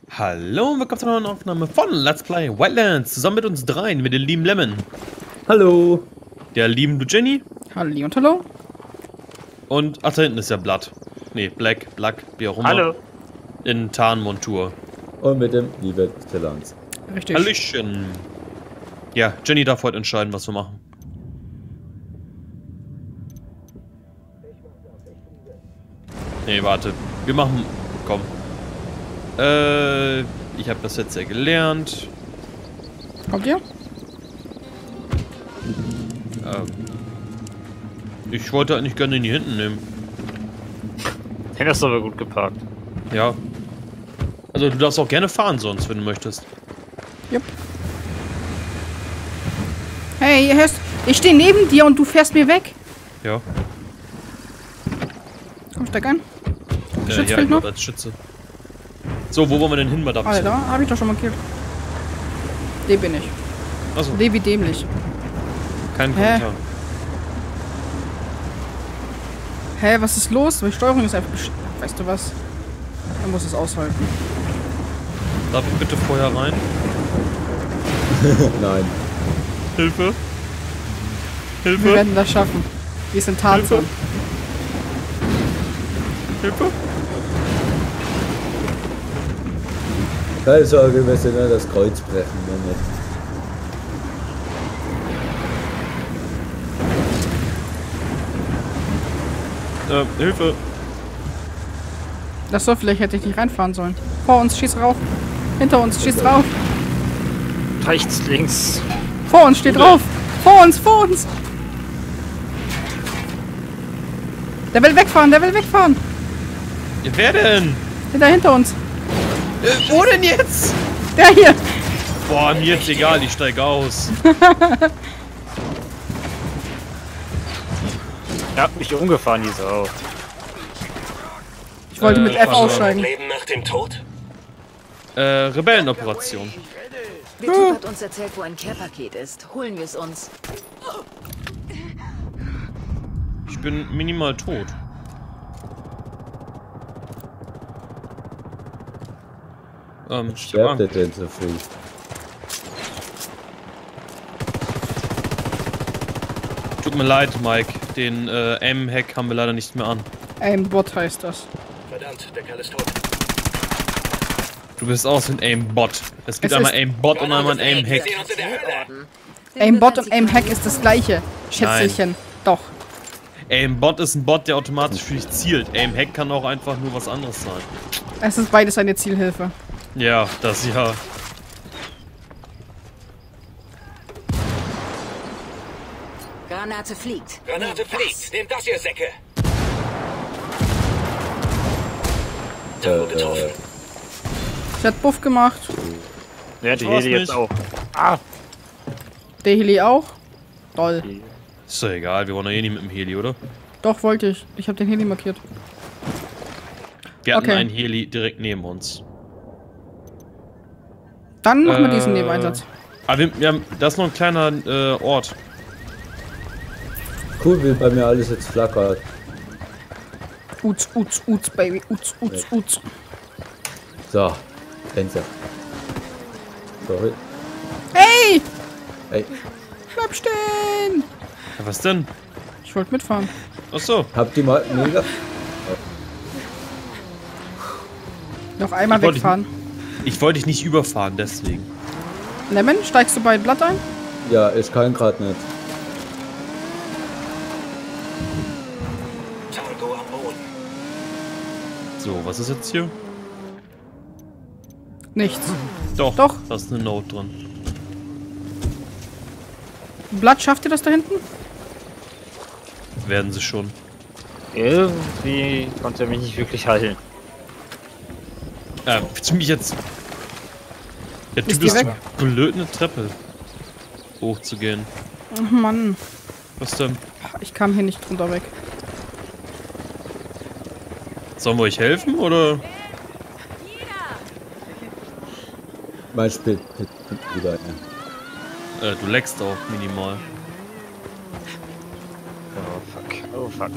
Hallo und willkommen zu einer neuen Aufnahme von Let's Play Wildlands. Zusammen mit uns dreien, mit dem lieben Lemon. Hallo. Der lieben Jenny. Halli und hallo. Und, ach, da hinten ist ja Blood. Nee, Black, wie auch immer. Hallo. In Tarnmontur. Und mit dem lieben Stellans. Richtig. Hallöchen. Ja, Jenny darf heute entscheiden, was wir machen. Nee, warte. Wir machen... Komm. Ich habe das jetzt ja gelernt. Kommt ihr? Ich wollte eigentlich gerne den hier hinten nehmen. Den hast du aber gut geparkt. Ja. Also du darfst auch gerne fahren sonst, wenn du möchtest. Jupp. Hey, ihr hörst... Ich stehe neben dir und du fährst mir weg. Ja. Komm, steig ein. Ja, Schutzfeld ich noch? als Schütze. So, wo wollen wir denn hin, Madame? Alter, hab ich doch schon markiert. D bin ich. Achso, D wie dämlich. kein Hä? Kommentar. Hä, was ist los? Die Steuerung ist einfach... Weißt du was? Man muss es aushalten. Darf ich bitte vorher rein? Nein. Hilfe! Wir Hilfe! werden das schaffen. Wir sind Tarzan. Hilfe! Keine Sorge, wir sind nur das Kreuz brechen, wir nicht. Hilfe! Das soll, vielleicht hätte ich nicht reinfahren sollen. Vor uns, schieß rauf. Hinter uns, schieß drauf. Rechts, links. Vor uns, steht drauf. Vor uns, vor uns. Der will wegfahren, der will wegfahren. Ja, wer denn? Hinter uns. Wo denn jetzt? Der hier. Boah, mir jetzt egal, ich steige aus. Er hat mich umgefahren, die Sau. Ich wollte mit F also- aussteigen. Leben nach dem Tod? Rebellenoperation. Der Typ hat uns erzählt, wo ein Care-Paket ist. Holen wir es uns. Ich bin minimal tot. Ich hab Sterbt ihr Angst. denn so früh? Tut mir leid, Mike. Den Aim-Hack haben wir leider nicht mehr an. Aimbot heißt das. Verdammt, der Kerl ist tot. Du bist auch so ein Aim-Bot. Es gibt Es einmal ist- Aim-Bot und einmal ein Aim-Hack. Wir sehen uns in der Hölle. Aimbot und Aimhack ist das gleiche. Schätzelchen. Doch. Aim-Bot ist ein Bot, der automatisch für dich zielt. Aim-Hack kann auch einfach nur was anderes sein. Es ist beides eine Zielhilfe. Ja, das ja. Granate fliegt. Granate fliegt. Nehmt das, ihr Säcke. Tango getroffen. Sie hat Buff gemacht. Ja, die war's Heli jetzt nicht. auch. Ah! Der Heli auch. Toll. Ist doch egal, wir wollen doch eh nicht mit dem Heli, oder? Doch, wollte ich. Ich habe den Heli markiert. Wir hatten Okay. einen Heli direkt neben uns. Dann machen wir diesen Nebeneinsatz. Aber da ist noch ein kleiner Ort. Cool, wie bei mir alles jetzt flackert. Uts, Baby. Uts. So, Fenster. Sorry. Hey! Ey, Bleib stehen! Ja, was denn? Ich wollte mitfahren. Achso. habt ihr mal mega? Noch einmal Ich wollte- wegfahren. Ich wollte dich nicht überfahren, deswegen. Lemon, steigst du bei Blatt ein? Ja, ich kann gerade nicht. Tango am Boden. So, was ist jetzt hier? Nichts. Doch. Doch. Da ist eine Note drin. Blatt, schafft ihr das da hinten? Werden sie schon. Irgendwie konnte er mich nicht wirklich heilen. Willst du mich jetzt... Der Ist Typ die ist weg? blöd, eine Treppe hochzugehen. Ach Mann, Was denn? ich kam hier nicht drunter weg. Sollen wir euch helfen, oder? Mein Spiel wieder. Ja. Du leckst auch minimal. Oh fuck.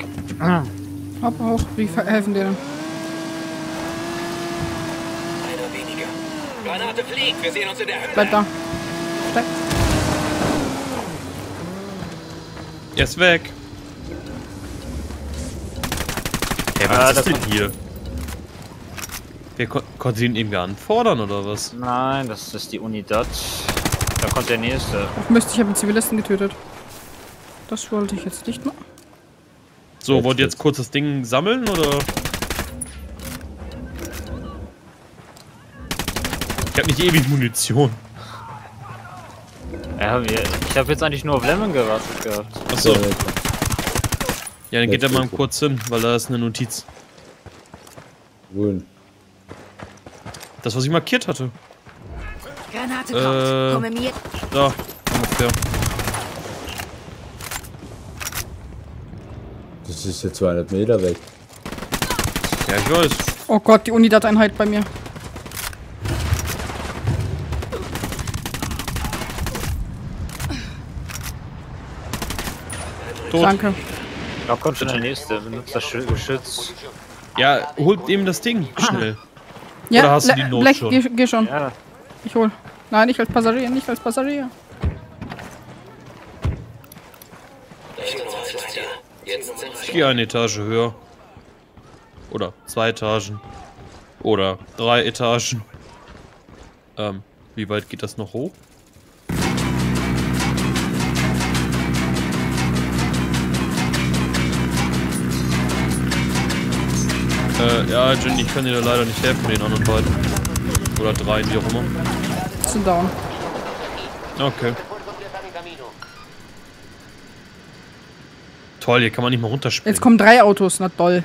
Hopp, hoch, wie helfen dir denn? Einer weniger. Granate fliegt. Wir sehen uns in der Höhle. Bleib da. Steig. Er ist weg. Hey, was ist denn hier? Wir konnten ihn eben gar nicht fordern, oder was? Nein, das ist die Unidad. Da kommt der nächste. Ach Mist, ich habe einen Zivilisten getötet. Das wollte ich jetzt nicht machen. So, wollt ihr jetzt kurz das Ding sammeln, oder? Ich hab nicht ewig Munition. Ja, ich habe jetzt eigentlich nur auf Lemon gewartet gehabt. Achso. Ja, dann geht er mal kurz hin, weil da ist eine Notiz. Wohin? Das, was ich markiert hatte. Granate kommt. Komme mir. Da, ungefähr. Das ist jetzt 200 Meter weg. Ja, ich weiß. Oh Gott, die Unidad-Einheit bei mir. Tot. Danke. Da kommt schon der nächste. Benutzt das Geschütz. Ja, holt eben das Ding, schnell. Ja, Oder hast du die Not Black, schon? geh schon. Ja, Ich hol. Nein, nicht als Passagier, nicht als Passagier. Ich gehe eine Etage höher. Oder 2 Etagen. Oder 3 Etagen. Wie weit geht das noch hoch? Ja, Jenny, ich kann dir da leider nicht helfen, den anderen beiden. Oder 3, wie auch immer. Sind down. Okay. Toll, hier kann man nicht mal runterspringen. Jetzt kommen 3 Autos, na toll.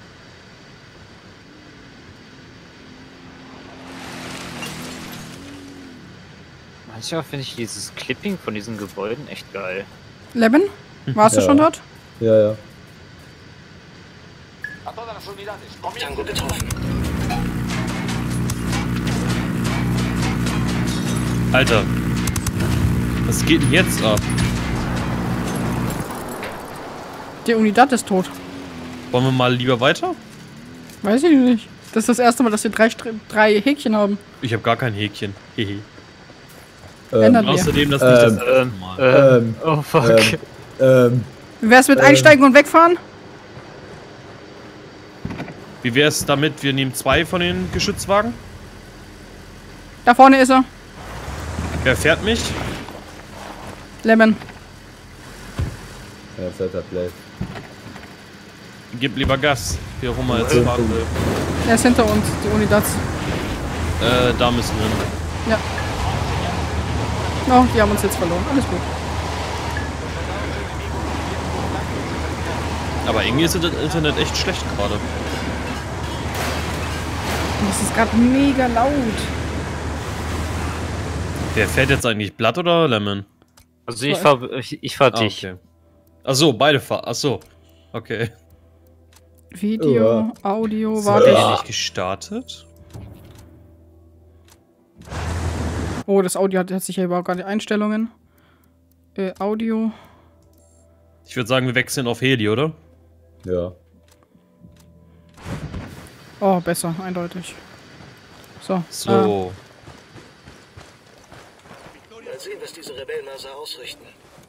manchmal finde ich dieses Clipping von diesen Gebäuden echt geil. Leben? Warst du Ja. schon dort? Ja, ja. Tango getroffen. Alter. Was geht denn jetzt ab? Die Unidad ist tot. Wollen wir mal lieber weiter? Weiß ich nicht. Das ist das erste Mal, dass wir 3 Häkchen haben. Ich habe gar kein Häkchen. Hehe. Ändern wir. Außerdem das nicht das erste Mal. Oh fuck. Wie wär's mit einsteigen und wegfahren? Wie wär's damit, wir nehmen 2 von den Geschützwagen? Da vorne ist er. Wer fährt mich? Lemon. Ja, fetter Play. Gib lieber Gas. Wie auch immer jetzt fahren will. Er ist hinter uns, die Unidad. Da müssen wir hin. Ja. Oh, die haben uns jetzt verloren. Alles gut. Aber irgendwie ist das Internet echt schlecht gerade. Und das ist gerade mega laut. Wer fährt jetzt eigentlich? Blatt oder Lemon? Also ich fahr dich. Okay. Achso, beide fahren. Achso. Okay. Video, Audio, Hat warte. er nicht gestartet? Oh, das Audio hat sich ja überhaupt gar nicht Einstellungen. Audio. Ich würde sagen, wir wechseln auf Heli, oder? Ja. Oh, besser, eindeutig. So. So. Mal sehen, was diese Rebellen also ausrichten.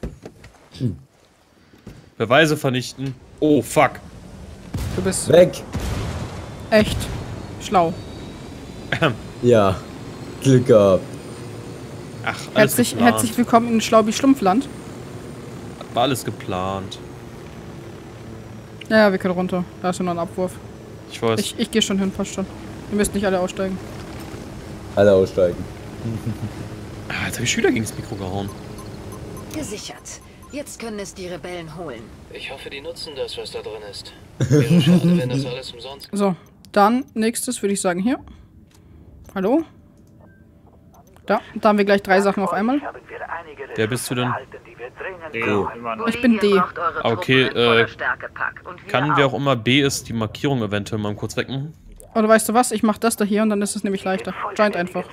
Beweise vernichten. Oh, fuck. Du bist Weg! echt schlau. Ja. Glück gehabt. Ach, alles geplant. Herzlich willkommen in Schlaubi-Schlumpfland. War alles geplant. Ja, wir können runter. Da ist nur noch ein Abwurf. Ich weiß. Ich gehe schon hin, passt schon. Ihr müsst nicht alle aussteigen. Alle aussteigen. Jetzt habe ich wieder gegen das Mikro gehauen. Gesichert. Jetzt können es die Rebellen holen. Ich hoffe, die nutzen das, was da drin ist. Wäre schade, wenn das alles umsonst... So, dann nächstes würde ich sagen hier. Hallo? Da haben wir gleich 3 Sachen auf einmal. Wer bist du denn? Ich bin D. Okay, kann wer auch immer B ist, die Markierung eventuell mal kurz wegmachen? Oder weißt du was? Ich mach das da hier und dann ist es nämlich leichter. Giant einfach.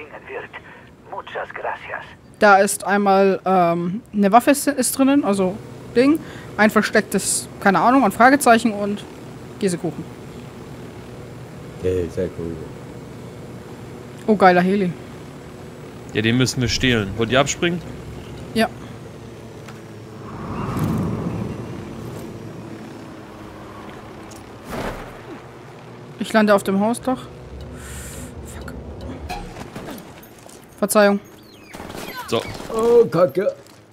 Da ist einmal eine Waffe ist drinnen, also Ding. Ein verstecktes, keine Ahnung, ein Fragezeichen und Käsekuchen. Okay, sehr cool. Oh, geiler Heli. Ja, den müssen wir stehlen. Wollt ihr abspringen? Ja. Ich lande auf dem Hausdach. Fuck. Verzeihung. So. Oh, Kacke.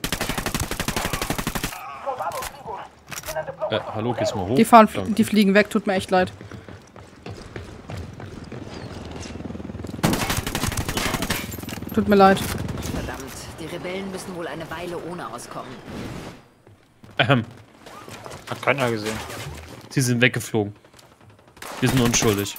Hallo, gehst mal hoch. Die fliegen weg, tut mir echt leid. Tut mir leid. Verdammt, die Rebellen müssen wohl eine Weile ohne auskommen. Hat keiner gesehen. Sie sind weggeflogen. Wir sind unschuldig.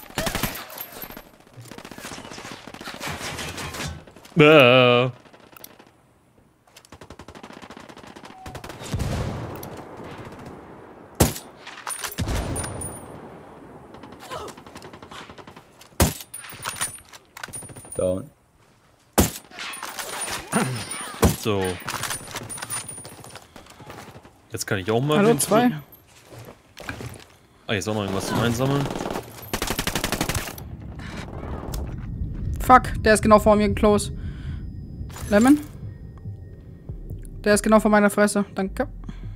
Down. So. Jetzt kann ich auch mal... Hallo, wen 2. drücken. Ah, jetzt auch noch irgendwas zum Einsammeln. Fuck, der ist genau vor mir close. Lemon? Der ist genau vor meiner Fresse. Danke.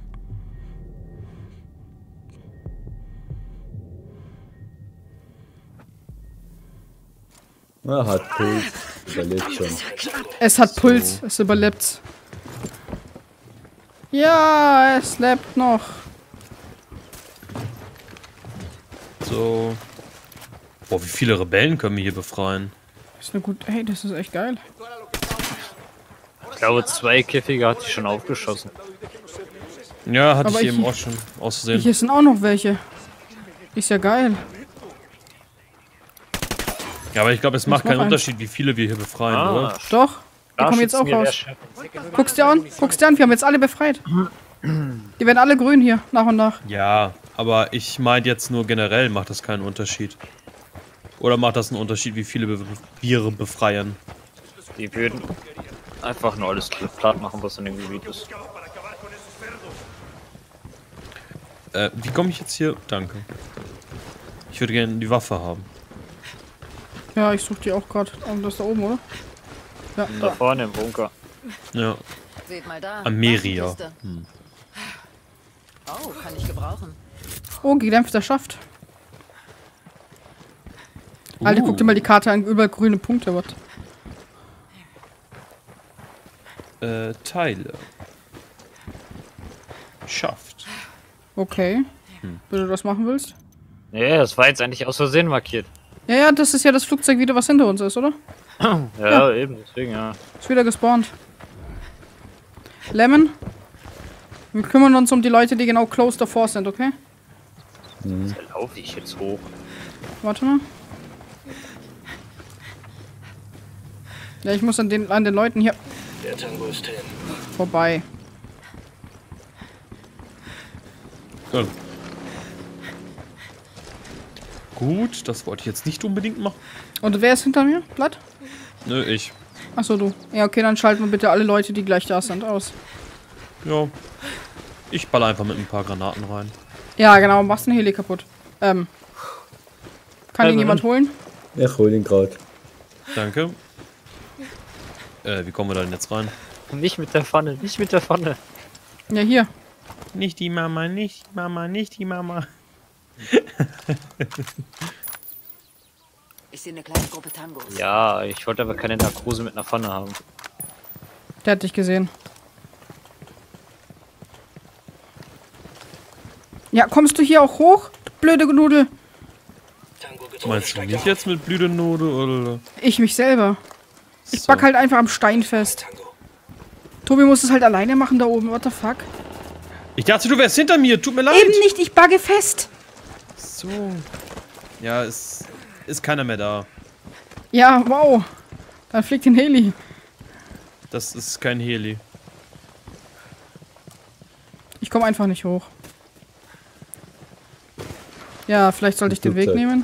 Er hat Puls. Überlebt schon. Es hat Puls, es überlebt. Ja, es lebt noch. So. Boah, wie viele Rebellen können wir hier befreien? Das ist eine gute. Hey, das ist echt geil. Ich glaube, 2 Käfige hat die schon aufgeschossen. Ja, hatte Aber ich eben ich- auch schon auszusehen. Hier sind auch noch welche. Ist ja geil. Ja, aber ich glaube, es macht noch keinen eins. Unterschied, wie viele wir hier befreien, oder? Doch. Die kommen jetzt auch raus. Guck's dir an. Guck's dir an. Wir haben jetzt alle befreit. Die werden alle grün hier, nach und nach. Ja, aber ich meine jetzt nur generell macht das keinen Unterschied. Oder macht das einen Unterschied, wie viele wir befreien? Die würden einfach nur alles platt machen, was in dem Gebiet ist. Wie komme ich jetzt hier? Danke. Ich würde gerne die Waffe haben. Ja, ich suche die auch gerade. Das da oben, oder? Ja, Da da. vorne im Bunker. Ja. Seht mal da. Ameria. Waffenkiste. Oh, kann ich gebrauchen. Oh, gedämpfter Schaft. Alter, guck dir mal die Karte an. Überall grüne Punkte. Was? Teile. Schaft. Okay. Wenn du das machen willst. Ja, das war jetzt eigentlich aus Versehen markiert. Ja, ja, das ist ja das Flugzeug wieder, was hinter uns ist, oder? Ja, eben, deswegen, ja. Ist wieder gespawnt. Lemon? Wir kümmern uns um die Leute, die genau close davor sind, okay? Da laufe ich jetzt hoch. Warte mal. Ja, ich muss an den Leuten hier Der Tango ist hin. vorbei. Ja. Gut, das wollte ich jetzt nicht unbedingt machen. Und wer ist hinter mir? Blatt? Nö, ich. Achso, du. Ja, okay, dann schalten wir bitte alle Leute, die gleich da sind, aus. Ja. Ich baller einfach mit ein paar Granaten rein. Ja, genau, machst den Heli kaputt. Kann ihn jemand holen? Ich hol ihn gerade. Danke. Wie kommen wir da denn jetzt rein? Nicht mit der Pfanne, nicht mit der Pfanne. Ja, hier. Nicht die Mama, nicht die Mama, nicht die Mama. Ich sehe eine kleine Gruppe Tangos. Ja, ich wollte aber keine Narkose mit einer Pfanne haben. Der hat dich gesehen. Ja, kommst du hier auch hoch? Du blöde Nudel. Tango getroffen. Meinst du mich jetzt mit Blütenode oder? Ich mich selber. Ich So. back halt einfach am Stein fest. Tobi muss es halt alleine machen da oben. What the fuck? Ich dachte, du wärst hinter mir. Tut mir leid. Eben nicht, ich bagge fest. So. Ja, es ist keiner mehr da. Ja, wow. Dann fliegt den Heli. Das ist kein Heli. Ich komme einfach nicht hoch. Ja, vielleicht sollte ich den Weg nehmen.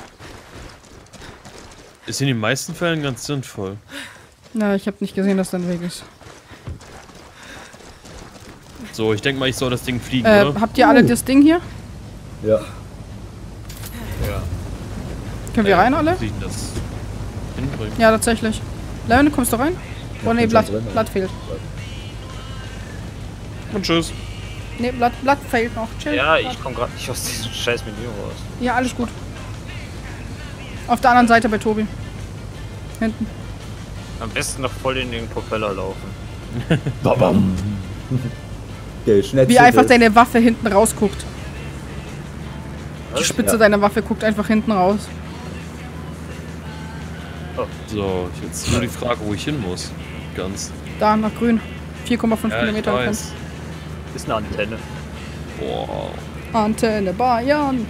Ist in den meisten Fällen ganz sinnvoll. Na, ich habe nicht gesehen, dass da ein Weg ist. So, ich denke mal, ich soll das Ding fliegen, oder? Habt ihr alle das Ding hier? Ja. Können wir rein alle? Fliegen das. hinbringen. Ja, tatsächlich. Leon, kommst du rein? Oh ne, bin Blatt, schon drin, Blatt fehlt. Und tschüss. Ne, Blatt fehlt noch. Chill. Ja, Blatt. ich komme gerade nicht aus diesem scheiß Menü raus. Ja, alles gut. Auf der anderen Seite bei Tobi. Hinten. Am besten noch voll in den Propeller laufen. Babam. Wie einfach deine Waffe hinten rausguckt. Die Was? Spitze Ja. deiner Waffe guckt einfach hinten raus. So, jetzt nur die Frage, wo ich hin muss. Ganz. Da, nach grün. 4,5 Ja, ich Kilometer entfernt. weiß. Ist eine Antenne. Boah. Antenne Bayern.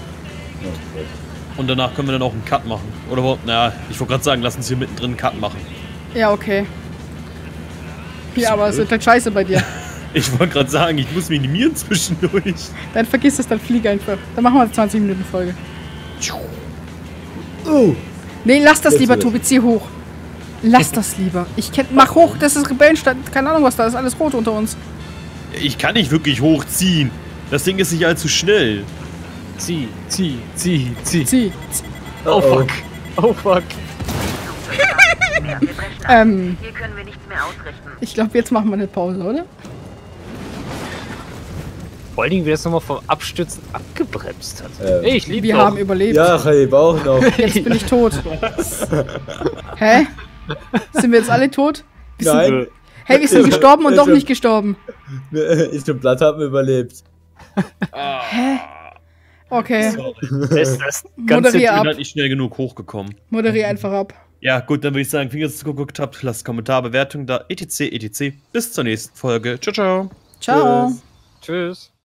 Und danach können wir dann auch einen Cut machen. Oder überhaupt, naja, ich wollte gerade sagen, lass uns hier mittendrin einen Cut machen. Ja, okay. Ja, aber es blöd. wird halt scheiße bei dir. Ich wollte gerade sagen, ich muss minimieren zwischendurch. Dann vergiss es, dann flieg einfach. Dann machen wir eine 20 Minuten Folge. Oh. Nee, lass das Jetzt lieber, wird. Tobi, zieh hoch. Lass das lieber. Mach hoch, das ist Rebellenstadt. Keine Ahnung was, da ist alles rot unter uns. Ich kann nicht wirklich hochziehen. Das Ding ist nicht allzu schnell. Zieh. Zieh. Oh fuck. Oh fuck. Wir brechen ab. Hier können wir nichts mehr ausrichten. Ich glaube, jetzt machen wir eine Pause, oder? Vor allen Dingen, wie das nochmal vom Abstürzen abgebremst hat. Ey, ich liebe Wir haben überlebt. Ja, ich lebe auch noch. Jetzt bin ich tot. Hä? Sind wir jetzt alle tot? Nein. Hey, wir sind gestorben und doch nicht gestorben. Ich und Blatt haben überlebt. Okay, Das ganz moderier Ich bin ab. halt nicht schnell genug hochgekommen. Moderier einfach ab. Ja, gut, dann würde ich sagen, wenn ihr es geguckt habt, lasst Kommentar, Bewertung da, etc. Bis zur nächsten Folge. Ciao, ciao. Ciao. Tschüss. Tschüss.